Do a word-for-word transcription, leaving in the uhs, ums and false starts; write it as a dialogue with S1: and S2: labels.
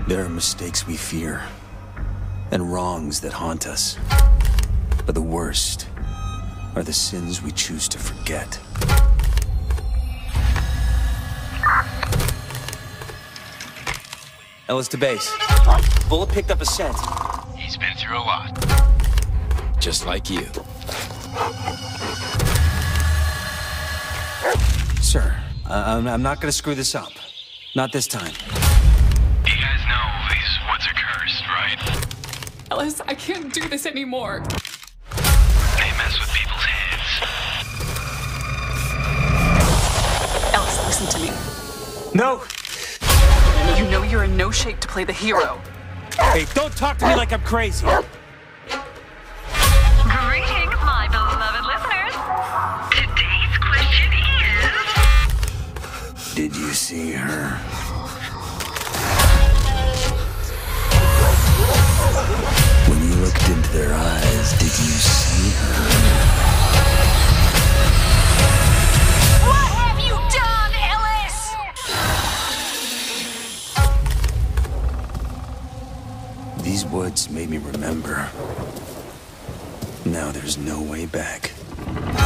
S1: There are mistakes we fear, and wrongs that haunt us. But the worst are the sins we choose to forget. Ellis to base. Bullet picked up a scent.
S2: He's been through a lot. Just like you.
S1: Sir, I I'm, I'm not gonna screw this up. Not this time.
S2: You guys know these woods are cursed, right?
S3: Ellis, I can't do this anymore.
S2: They mess with people's heads.
S3: Ellis, listen to me.
S1: No!
S3: You know you're in no shape to play the hero.
S1: Hey, don't talk to me like I'm crazy.
S4: Greetings, my beloved listeners. Today's question is...
S1: Did you see her? When you looked into their eyes, did you see her?
S4: What have you done, Ellis?
S1: These woods made me remember. Now there's no way back.